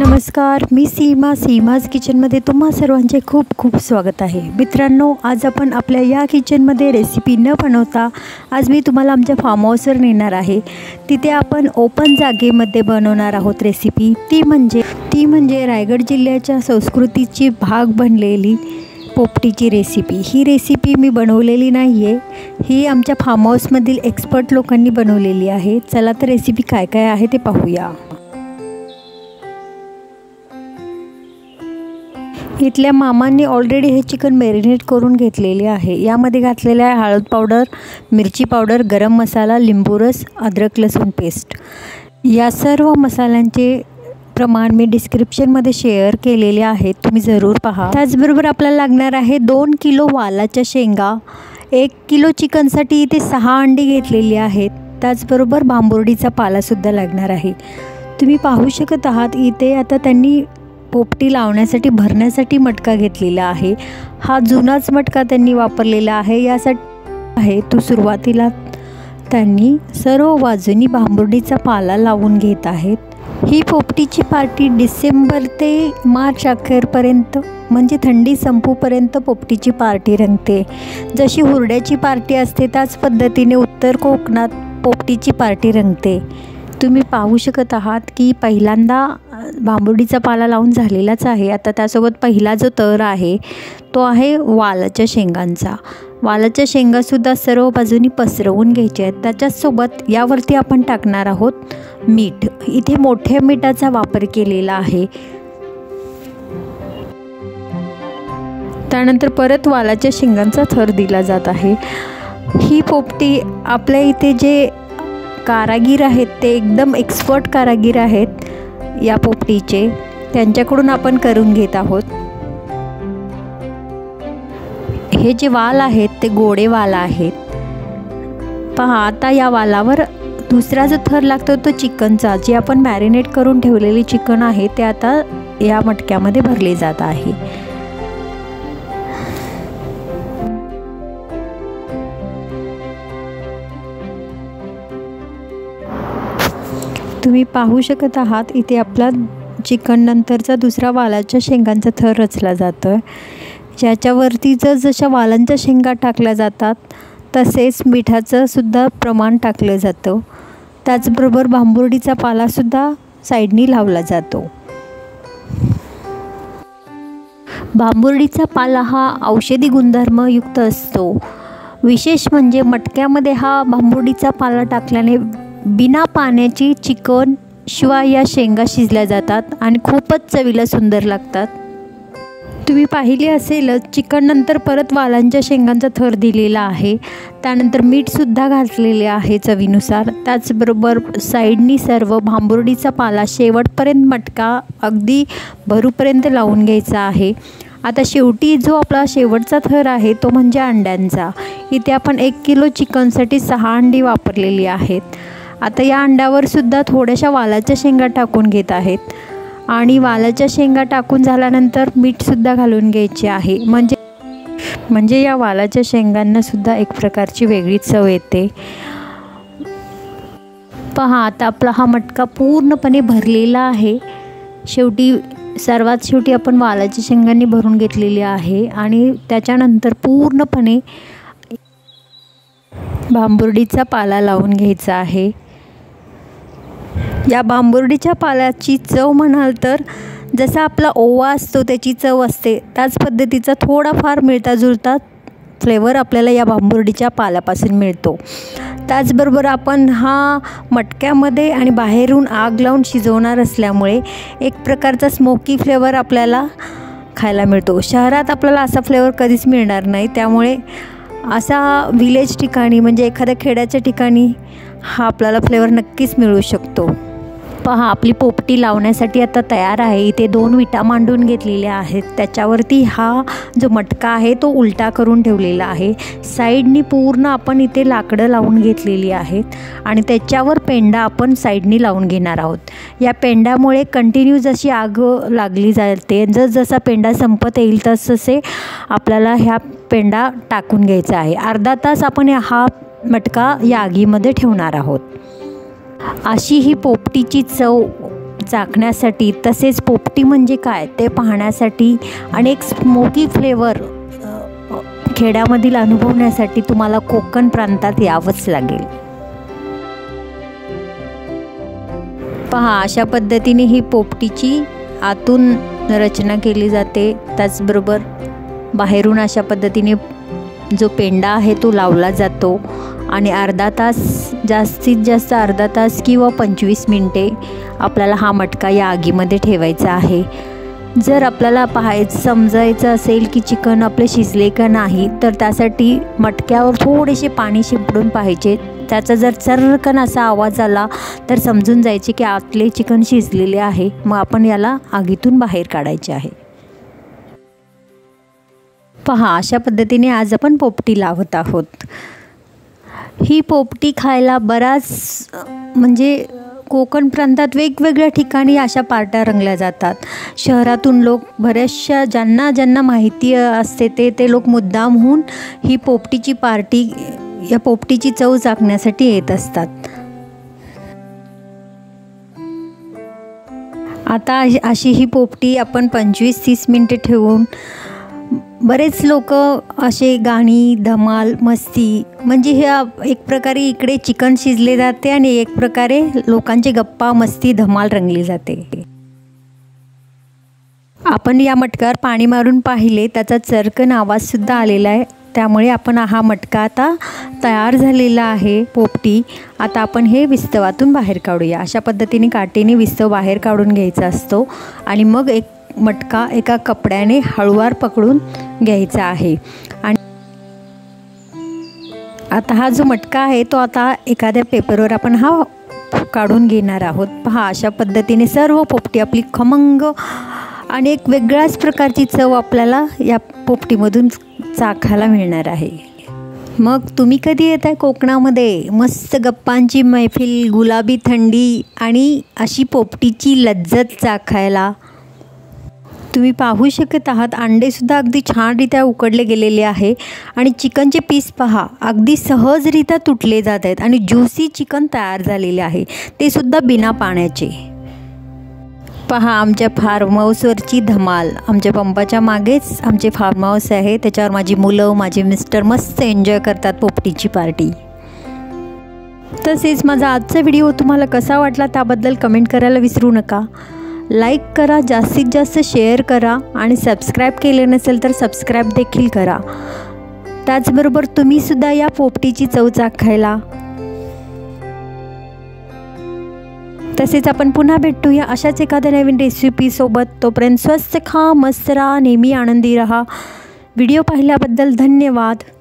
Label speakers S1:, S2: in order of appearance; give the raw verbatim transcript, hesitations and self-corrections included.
S1: नमस्कार, मी सीमा सीमाज किचनमध्ये तुम्हा सर्वांचे खूप खूप स्वागत आहे। मित्रांनो, आज आपण आपल्या या किचनमध्ये रेसिपी न बनवता आज मी तुम्हाला आमच्या फार्म हाऊसवर नेणार आहे। तिथे आपण ओपन जागेमध्ये बनवणार आहोत रेसिपी। ती म्हणजे ती म्हणजे रायगड जिल्ह्याच्या संस्कृतीची भाग बनलेली पोपटीची रेसिपी। ही रेसिपी मी बनवलेली नाही आहे, ही आमच्या फार्म हाऊसमधील एक्सपर्ट लोकांनी बनवलेली आहे। चला तर रेसिपी काय काय आहे ते पाहूया। इथल्या मामांनी ऑलरेडी हे चिकन मॅरिनेट करून घेतलेले आहे। यामध्ये घातलेले आहे हळद पावडर, मिरची पावडर, गरम मसाला, लिंबू रस, अद्रक लसूण पेस्ट। या सर्व मसाल्यांचे प्रमाण मी डिस्क्रिप्शनमध्ये शेअर केलेले आहे, तुम्ही जरूर पहा। त्याचबरोबर आपल्याला लागणार आहे दोन किलो वालाच्या शेंगा, एक किलो चिकनसाठी इथे सहा अंडी घेतलेली आहेत। त्याचबरोबर भांबुर्डीचा पालासुद्धा लागणार आहे। तुम्ही पाहू शकत आहात इथे आता त्यांनी पोपटी लावण्यासाठी भरण्यासाठी मटका घेतलेला आहे। हा जुनाच मटका त्यांनी वापरलेला आहे। यासाठी आहे तो सुरुवातीला त्यांनी सर्व बाजूनी भांबुर्डीचा पाला लावून घेत आहेत। ही पोपटीची पार्टी डिसेंबर ते मार्च अखेरपर्यंत म्हणजे थंडी संपूपर्यंत पोपटीची पार्टी रंगते। जशी हुरड्याची पार्टी असते त्याच पद्धतीने उत्तर कोकणात पोपटीची पार्टी रंगते। तुम्ही पाहू शकत आहात की पहिल्यांदा भांबुर्डीचा पाला लावून झालेलाच आहे। आता त्यासोबत पहिला जो तर आहे तो आहे वालाच्या शेंगांचा। वालाच्या शेंगासुद्धा सर्व बाजूनी पसरवून घ्यायचे आहेत। त्याच्यासोबत यावरती आपण टाकणार आहोत मीठ। इथे मोठ्या मिठाचा वापर केलेला आहे। त्यानंतर परत वालाच्या शेंगांचा थर दिला जात आहे। ही पोपटी आपल्या इथे जे कारागीर आहेत ते एकदम एक्सपर्ट कारागीर आहेत या पोपटीचे, त्यांच्याकडून आपण करून घेत आहोत। हे जे वाल आहेत ते गोडे वाल आहेत। पहा आता या वालावर दुसरा जो थर लागतो तो चिकनचा, जे आपण मॅरिनेट करून ठेवलेले चिकन आहे ते आता या मटक्यामध्ये भरले जात आहे। तुम्ही पाहू शकत आहात इथे आपला चिकन नंतरचा दुसरा वालाच्या शेंगांचा थर रचला जातो आहे। ज्याच्यावरती जर जशा वालांच्या शेंगा टाकल्या जातात तसेच मिठाचं सुद्धा प्रमाण टाकलं जातं। त्याचबरोबर भांबुर्डीचा पालासुद्धा साईडनी लावला जातो। भांबुर्डीचा पाला हा औषधी गुणधर्मयुक्त असतो। विशेष म्हणजे मटक्यामध्ये हा भांबुर्डीचा पाला टाकल्याने बिना पाण्याची चिकन शिवाय या शेंगा शिजल्या जातात आणि खूपच चवीला सुंदर लागतात। तुम्ही पाहिले असेलच चिकन नंतर परत वालांच्या शेंगांचा थर दिलेला आहे। त्यानंतर मीठसुद्धा घातलेले आहे चवीनुसार। त्याचबरोबर साईडनी सर्व भांबुर्डीचा पाला शेवटपर्यंत मटका अगदी भरूपर्यंत लावून घ्यायचा आहे। आता शेवटी जो आपला शेवटचा थर आहे तो म्हणजे अंड्यांचा। इथे आपण एक किलो चिकनसाठी सहा अंडी वापरलेली आहेत। आता या अंड्यावर सुद्धा थोड्याशा वालाच्या शेंगा टाकून घेत आहेत आणि वालाच्या शेंगा टाकून झाल्यानंतर मीठसुद्धा घालून घ्यायचे आहे, म्हणजे म्हणजे या वालाच्या शेंगांना सुद्धा एक प्रकारची वेगळी चव येते। पहा आता आपला हा मटका पूर्णपणे भरलेला आहे। शेवटी सर्वात शेवटी आपण वालाच्या शेंगांनी भरून घेतलेली आहे आणि त्याच्यानंतर पूर्णपणे भांबुर्डीचा पाला लावून घ्यायचा आहे। या भांबुर्डीच्या पाल्याची चव म्हणाल तर जसा आपला ओवा असतो त्याची चव असते, त्याच पद्धतीचा थोडाफार मिळता जुळता फ्लेवर आपल्याला या भांबुर्डीच्या पाल्यापासून मिळतो। त्याचबरोबर आपण हा मटक्यामध्ये आणि बाहेरून आग लावून शिजवणार असल्यामुळे एक प्रकारचा स्मोकी फ्लेवर आपल्याला खायला मिळतो। शहरात आपल्याला असा फ्लेवर कधीच मिळणार नाही, त्यामुळे असा विलेज ठिकाणी म्हणजे एखाद्या खेड्याच्या ठिकाणी हा आपल्याला फ्लेवर नक्कीच मिळू शकतो। पहा आपली पोपटी लावण्यासाठी आता तयार आहे। इथे दोन विटा मांडून घेतलेल्या आहेत। त्याच्यावरती हा जो मटका आहे तो उलटा करून ठेवलेला आहे। साईडनी पूर्ण आपण इथे लाकडं लावून घेतलेली आहेत आणि त्याच्यावर पेंडा आपण साईडनी लावून घेणार आहोत। या पेंड्यामुळे कंटिन्यू जशी आग लागली जाते, जसजसा पेंडा संपत येईल तसतसे आपल्याला ह्या पेंडा टाकून घ्यायचा आहे। अर्धा तास आपण हा मटका या आगीमध्ये ठेवणार आहोत। अशी ही पोपटीची चव चाखण्यासाठी तसेच पोपटी म्हणजे काय ते पाहण्यासाठी आणि एक स्मोकी फ्लेवर खेड्यामधील अनुभवण्यासाठी तुम्हाला कोकण प्रांतात यावंच लागेल. पहा, अशा पद्धतीने ही पोपटीची आतून रचना केली जाते. त्याचबरोबर बाहेरून अशा पद्धतीने जो पेंडा आहे तो लावला जातो आणि अर्धा तास, जास्तीत जास्त अर्धा तास किंवा पंचवीस मिनटे आपल्याला हा मटका या आगीमध्ये ठेवायचा आहे. जर आपल्याला पाहायचं समजायचं असेल की चिकन आपले शिजले का नाही, तर त्यासाठी मटक्यावर थोडेसे पाणी शिंपडून पाहिजे. त्याचा जर चर्रकन असा आवाज आला तर समजून जायचे की आतले चिकन शिजलेले आहे. मग आपण याला आगीतून बाहेर काढायचे आहे. पहा, अशा पद्धतीने आज आपण पोपटी लावत आहोत. ही पोपटी खायला बराच म्हणजे कोकण प्रांतात वेगवेगळ्या ठिकाणी अशा पार्ट्या रंगल्या जातात. शहरातून लोक बऱ्याचशा ज्यांना ज्यांना माहिती असते ते ते लोक मुद्दामहून ही पोपटीची पार्टी, या पोपटीची चव चाखण्यासाठी येत असतात. आता अशी ही पोपटी आपण पंचवीस तीस मिनटे ठेवून बरेच लोक असे गाणी, धमाल, मस्ती, म्हणजे ह्या एक प्रकारे इकडे चिकन शिजले जाते आणि एक प्रकारे लोकांची गप्पा, मस्ती, धमाल रंगली जाते. आपण या मटक्यावर पाणी मारून पाहिले, त्याचा चर्कन आवाजसुद्धा आलेला आहे. त्यामुळे आपण हा मटका आता तयार झालेला आहे पोपटी. आता आपण हे विस्तवातून बाहेर काढूया. अशा पद्धतीने काठीने विस्तव बाहेर काढून घ्यायचा असतो आणि मग एक मटका एका कपड्याने हळूवार पकडून घ्यायचा आहे. आणि आता हा जो मटका आहे तो आता एखाद्या पेपरवर आपण हा काढून घेणार आहोत. पहा, अशा पद्धतीने सर्व पोपटी आपली खमंग आणि एक वेगळ्याच प्रकारची चव आपल्याला या पोपटीमधून चाखायला मिळणार आहे. मग तुम्ही कधी येत आहे कोकणामध्ये? मस्त गप्पांची मैफिल, गुलाबी थंडी आणि अशी पोपटीची लज्जत चाखायला. तुम्ही पाहू शकत आहात, अंडेसुद्धा अगदी छानरित्या उकडले गेलेले आहे आणि चिकनचे पीस पहा, अगदी सहजरित्या तुटले जात आहेत आणि ज्युसी चिकन तयार झालेले आहे, ते सुद्धा बिना पाण्याचे. पहा, आमच्या फार्म हाऊसवरची धमाल. आमच्या पंपाच्या मागेच आमचे फार्म हाऊस आहे. त्याच्यावर माझी मुलं, माझे मिस्टर मस्त एन्जॉय करतात पोपटीची पार्टी. तसेच माझा आजचा व्हिडिओ तुम्हाला कसा वाटला त्याबद्दल कमेंट करायला विसरू नका. लाईक करा, जास्तीत जास्त शेअर करा आणि सबस्क्राईब केले नसेल तर सबस्क्राईब देखील करा. त्याचबरोबर तुम्हीसुद्धा या पोपटीची चव चाखायला. तसेच आपण पुन्हा भेटूया अशाच एखाद्या नवीन रेसिपीसोबत. तोपर्यंत स्वस्त खा, मस्त राहा, नेहमी आनंदी राहा. व्हिडिओ पाहिल्याबद्दल धन्यवाद.